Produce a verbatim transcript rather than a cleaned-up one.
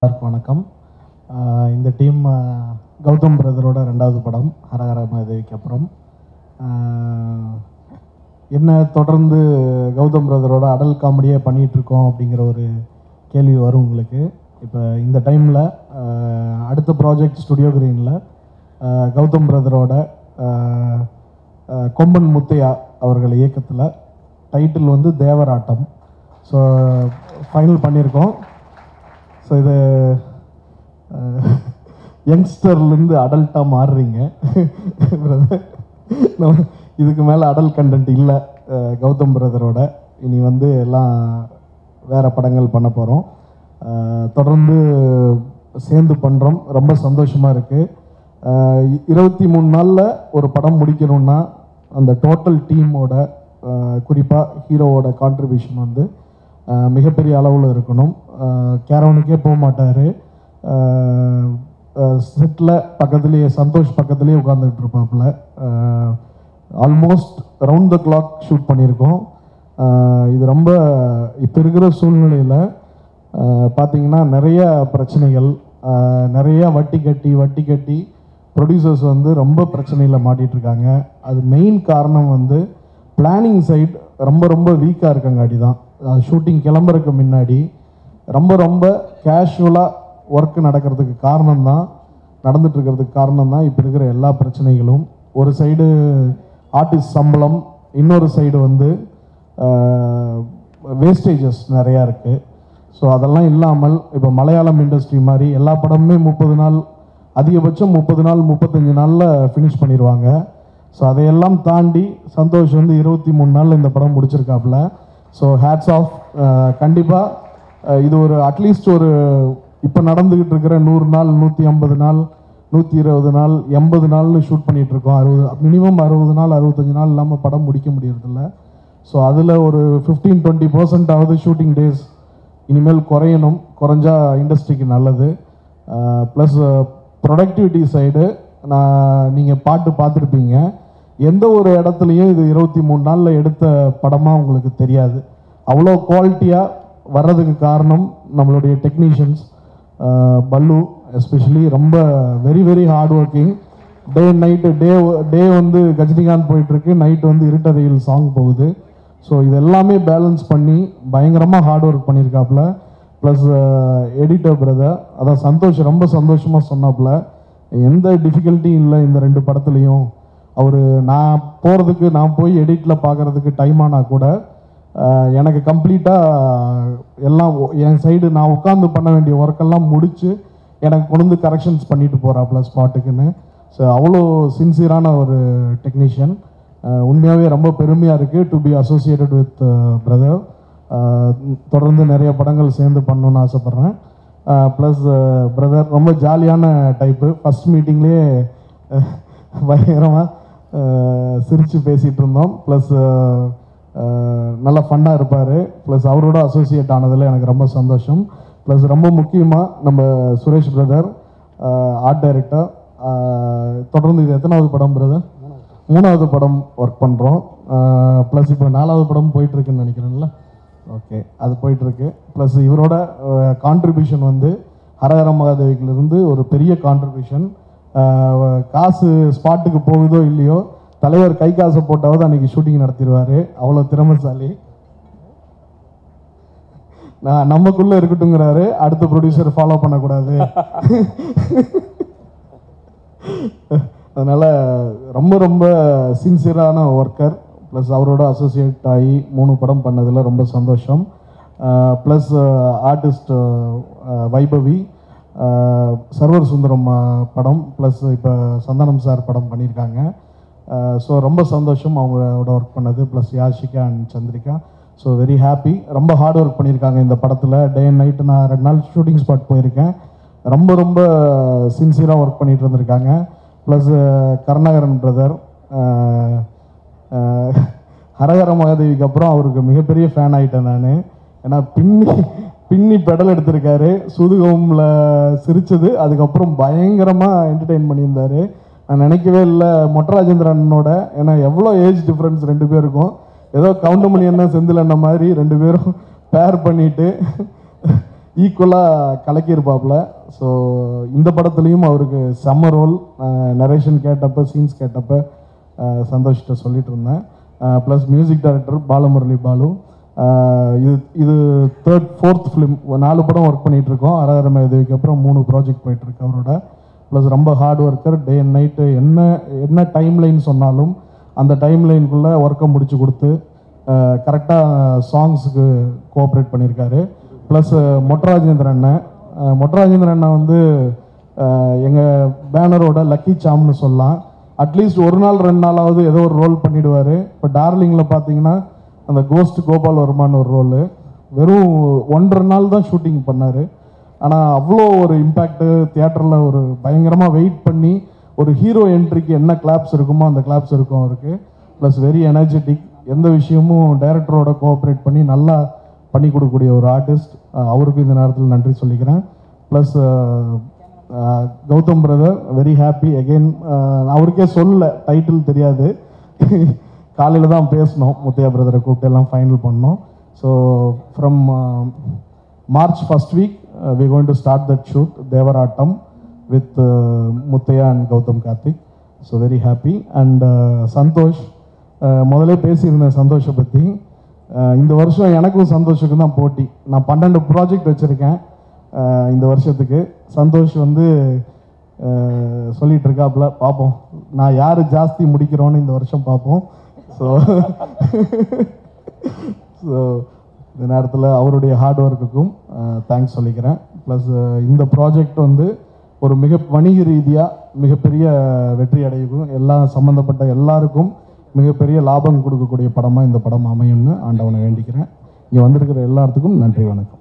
எல்லாருக்கும் வணக்கம். இந்த டீம் கௌதம் பிரதரோட ரெண்டாவது படம் ஹரஹர மகாதேவிக்கு அப்புறம். என்ன தொடர்ந்து கௌதம் பிரதரோட அடல் காமெடியே பண்ணிகிட்ருக்கோம் அப்படிங்கிற ஒரு கேள்வி வரும் உங்களுக்கு. இப்போ இந்த டைமில் அடுத்த ப்ராஜெக்ட் ஸ்டுடியோ கிரீனில் கௌதம் பிரதரோட கொம்பன் முத்தையா அவர்கள் இயக்கத்தில் டைட்டில் வந்து தேவராட்டம். ஸோ ஃபைனல் பண்ணியிருக்கோம். ஸோ இது யங்ஸ்டர்லேருந்து அடல்ட்டாக மாறுறீங்க. இதுக்கு மேலே அடல்ட் கண்டென்ட் இல்லை கௌதம் பிரதரோட. இனி வந்து எல்லாம் வேறு படங்கள் பண்ண போகிறோம். தொடர்ந்து சேர்ந்து பண்ணுறோம். ரொம்ப சந்தோஷமாக இருக்குது. இருபத்தி மூணு நாளில் ஒரு படம் முடிக்கணும்னா அந்த டோட்டல் டீமோட குறிப்பாக ஹீரோவோட கான்ட்ரிபியூஷன் வந்து மிகப்பெரிய அளவில் இருக்கணும். கேரவனுக்கே போக மாட்டார். செட்டில் பக்கத்துலேயே சந்தோஷ் பக்கத்துலேயே உட்காந்துக்கிட்டு இருப்பாப்புல. Almost round the clock shoot பண்ணியிருக்கோம். இது ரொம்ப இப்போ இருக்கிற சூழ்நிலையில் பார்த்திங்கன்னா நிறைய பிரச்சனைகள், நிறைய வட்டி கட்டி வட்டி கட்டி ப்ரொடியூசர்ஸ் வந்து ரொம்ப பிரச்சனையில் மாட்டிகிட்ருக்காங்க. அது மெயின் காரணம் வந்து பிளானிங் சைட் ரொம்ப ரொம்ப வீக்காக இருக்கங்காட்டி தான். ஷூட்டிங் கிளம்புறதுக்கு முன்னாடி ரொம்ப ரொம்ப கேஷுவலாக ஒர்க் நடக்கிறதுக்கு காரணம் தான் நடந்துட்டுருக்கிறதுக்கு காரணம் தான் இப்போ இருக்கிற எல்லா பிரச்சனைகளும். ஒரு சைடு ஆர்டிஸ்ட் சம்பளம், இன்னொரு சைடு வந்து வேஸ்டேஜஸ் நிறையா இருக்குது. ஸோ அதெல்லாம் இல்லாமல் இப்போ மலையாளம் இண்டஸ்ட்ரி மாதிரி எல்லா படமுமே முப்பது நாள், அதிகபட்சம் முப்பது நாள் முப்பத்தஞ்சு நாளில் ஃபினிஷ் பண்ணிடுவாங்க. ஸோ அதையெல்லாம் தாண்டி சந்தோஷ் வந்து இருபத்தி மூணு நாளில் இந்த படம் முடிச்சிருக்காப்புல. So hats off. கண்டிப்பாக இது ஒரு அட்லீஸ்ட் ஒரு இப்போ நடந்துக்கிட்டு இருக்கிற நூறு நாள், நூற்றி ஐம்பது நாள், நூற்றி இருபது நாள், எண்பது நாள்னு ஷூட் பண்ணிகிட்ருக்கோம். அறுபது மினிமம் அறுபது நாள் அறுபத்தஞ்சு நாள் இல்லாமல் படம் முடிக்க முடியறதில்ல. ஸோ அதில் ஒரு ஃபிஃப்டீன் டுவெண்ட்டி பர்சன்ட் ஆகுது ஷூட்டிங் டேஸ் இனிமேல் குறையணும். குறைஞ்சா இண்டஸ்ட்ரிக்கு நல்லது. ப்ளஸ் ப்ரொடக்டிவிட்டி சைடு நான் நீங்கள் பாட்டு பார்த்துருப்பீங்க. எந்த ஒரு இடத்துலையும் இது இருபத்தி மூணு நாளில் எடுத்த படமாக உங்களுக்கு தெரியாது. அவ்வளோ குவாலிட்டியாக வர்றதுக்கு காரணம் நம்மளுடைய டெக்னீஷியன்ஸ். பல்லு எஸ்பெஷலி ரொம்ப very very hard working. Day night day day வந்து கஜினிகாந்த் போயிட்டுருக்கு, நைட்டு வந்து இருட்டு அறையில் சாங் போகுது. ஸோ இது எல்லாமே பேலன்ஸ் பண்ணி பயங்கரமாக ஹார்ட் ஒர்க் பண்ணியிருக்காப்புல. ப்ளஸ் எடிட்டர் பிரதர், அதான் சந்தோஷ் ரொம்ப சந்தோஷமாக சொன்னாப்புல. எந்த டிஃபிகல்ட்டியும் இல்லை இந்த ரெண்டு படத்துலையும். அவர் நான் போகிறதுக்கு, நான் போய் எடிட்டில் பார்க்குறதுக்கு டைம் ஆனால் கூட எனக்கு கம்ப்ளீட்டாக எல்லாம் என் சைடு நான் உட்காந்து பண்ண வேண்டிய ஒர்க்கெல்லாம் முடித்து எனக்கு கொண்டு வந்து கரெக்ஷன்ஸ் பண்ணிட்டு போகிறாப்புல ஸ்பாட்டுக்குன்னு. ஸோ அவ்வளோ சின்சியரான ஒரு டெக்னீஷியன். உண்மையாகவே ரொம்ப பெருமையாக இருக்குது to be associated with brother. தொடர்ந்து நிறைய படங்கள் சேர்ந்து பண்ணணுன்னு ஆசைப்பட்றேன். ப்ளஸ் பிரதர் ரொம்ப ஜாலியான டைப்பு. ஃபஸ்ட் மீட்டிங்லேயே பயங்கரமாக சிரித்து பேசிகிட்டு இருந்தோம். ப்ளஸ் நல்லா ஃபன்னாக இருப்பார். ப்ளஸ் அவரோட அசோசியேட் ஆனதில் எனக்கு ரொம்ப சந்தோஷம். ப்ளஸ் ரொம்ப முக்கியமாக நம்ம சுரேஷ் பிரதர் ஆர்ட் டைரக்டர். தொடர்ந்து இது எத்தனாவது படம் பிரதர்? மூணாவது படம் ஒர்க் பண்ணுறோம். ப்ளஸ் இப்போ நாலாவது படம் போயிட்டுருக்குன்னு நினைக்கிறேன்ல. ஓகே, அது போயிட்டுருக்கு. ப்ளஸ் இவரோட கான்ட்ரிபியூஷன் வந்து ஹரஹர மகாதேவிக்கிலிருந்து ஒரு பெரிய கான்ட்ரிபியூஷன். காசு ஸ்பாட்டுக்கு போகுதோ இல்லையோ, தலைவர் கை காசை போட்டாவது அன்றைக்கி ஷூட்டிங் நடத்திடுவார். அவ்வளோ திறமைசாலி. நான் நமக்குள்ளே இருக்கட்டுங்கிறாரு, அடுத்த ப்ரொடியூசர் ஃபாலோ பண்ணக்கூடாது. அதனால் ரொம்ப ரொம்ப சின்சியரான ஒர்க்கர். ப்ளஸ் அவரோட அசோசியேட் ஆகி மூணு படம் பண்ணதில் ரொம்ப சந்தோஷம். Plus artist Vaibhavi, server Sundaram படம், ப்ளஸ் இப்போ சந்தானம் சார் படம் பண்ணியிருக்காங்க. ஸோ ரொம்ப சந்தோஷம் அவங்களோட ஒர்க் பண்ணது. Plus Yashika and Chandrika. So very happy. ரொம்ப ஹார்ட் ஒர்க் பண்ணியிருக்காங்க இந்த படத்தில். டே அண்ட் நைட்டு நான் ரெண்டு நாள் ஷூட்டிங் ஸ்பாட் போயிருக்கேன். ரொம்ப ரொம்ப சின்சியராக ஒர்க் பண்ணிகிட்டு இருந்திருக்காங்க. ப்ளஸ் கருணாகரன் பிரதர், ஹரஹர மகாதேவிக்கு அப்புறம் அவருக்கு மிகப்பெரிய ஃபேன் ஆகிட்டேன் நான். ஏன்னா பின்னி பின்னி பெடல் எடுத்திருக்காரு. சுதுகமில் சிரித்தது, அதுக்கப்புறம் பயங்கரமாக என்டர்டெயின் பண்ணியிருந்தார். நான் நினைக்கவே இல்லை மொட்டராஜேந்திரனோட. ஏன்னா எவ்வளோ ஏஜ் டிஃப்ரென்ஸ் ரெண்டு பேருக்கும். ஏதோ கவுண்டமணி என்ன செந்தில் அண்ணா மாதிரி ரெண்டு பேரும் பேர் பண்ணிவிட்டு ஈக்குவலாக கலக்கியிருப்பாப்புல. ஸோ இந்த படத்துலேயும் அவருக்கு செம்ம ரோல். நரேஷன் கேட்டப்போ, சீன்ஸ் கேட்டப்போ சந்தோஷ்கிட்ட சொல்லிட்டு இருந்தேன். Plus music director Balamurali Balu. இது இது தேர்ட் ஃபோர்த் ஃபிலிம், நாலு படம் ஒர்க் பண்ணிகிட்டு இருக்கோம். அரகர தேவிக்கு அப்புறம் மூணு ப்ராஜெக்ட் போயிட்டுருக்கு அவரோட. ப்ளஸ் ரொம்ப hard worker. Day and night என்ன என்ன டைம் லைன் சொன்னாலும் அந்த டைம் லைனுக்குள்ளே ஒர்க்கை முடிச்சு கொடுத்து கரெக்டாக சாங்ஸுக்கு கோஆப்ரேட் பண்ணியிருக்காரு. ப்ளஸ் மொட்டராஜேந்திரன் அண்ணன் மொட்டராஜேந்திரன் அண்ணன் வந்து எங்கள் பேனரோட லக்கி சாம்னு சொல்லலாம். அட்லீஸ்ட் ஒரு நாள் ரெண்டு நாளாவது ஏதோ ஒரு ரோல் பண்ணிவிடுவார். இப்போ டார்லிங்கில் பார்த்தீங்கன்னா அந்த கோஸ்ட் கோபால் வர்மான்னு ஒரு ரோலு வெறும் ஒன்றரை நாள் தான் ஷூட்டிங் பண்ணார். ஆனால் அவ்வளோ ஒரு இம்பேக்டு தியேட்டரில் ஒரு பயங்கரமாக வெயிட் பண்ணி ஒரு ஹீரோ என்ட்ரிக்கு என்ன கிளாப்ஸ் இருக்குமோ அந்த கிளாப்ஸ் இருக்கும் அவருக்கு. Plus very energetic. எந்த விஷயமும் டைரக்டரோட கோஆப்ரேட் பண்ணி நல்லா பண்ணி கொடுக்கக்கூடிய ஒரு ஆர்டிஸ்ட். அவருக்கு இந்த நேரத்தில் நன்றி சொல்லிக்கிறேன். Plus Gautham brother very happy again. அவருக்கே சொல்லலை, டைட்டில் தெரியாது. காலையில் தான் பேசணும், முத்தையா பிரதரை கூப்பிட்டு எல்லாம் ஃபைனல் பண்ணோம். So from March first week we are going to start that shoot, Devaratam, with uh, Muthaiya and Gautam Karthik. So very happy. And uh, Santhosh, முதல்ல பேசியிருந்தேன் சந்தோஷை பற்றி. இந்த வருஷம் எனக்கும் சந்தோஷுக்கும் தான் போட்டி. நான் பன்னெண்டு ப்ராஜெக்ட் வச்சுருக்கேன் இந்த வருஷத்துக்கு. சந்தோஷ் வந்து சொல்லிகிட்டு இருக்காப்புல, பார்ப்போம் நான் யார் ஜாஸ்தி முடிக்கிறோன்னு இந்த வருஷம் பார்ப்போம். ஸோ ஸோ இந்த நேரத்தில் அவருடைய ஹார்ட் ஒர்க்குக்கும் தேங்க்ஸ் சொல்லிக்கிறேன். ப்ளஸ் இந்த ப்ராஜெக்ட் வந்து ஒரு மிக வணிக ரீதியாக மிகப்பெரிய வெற்றி அடையும், எல்லா சம்மந்தப்பட்ட எல்லாருக்கும் மிகப்பெரிய லாபம் கொடுக்கக்கூடிய படமாக இந்த படம் அமையும்னு ஆண்டவனை வேண்டிக்கிறேன். இங்கே வந்திருக்கிற எல்லாத்துக்கும் நன்றி, வணக்கம்.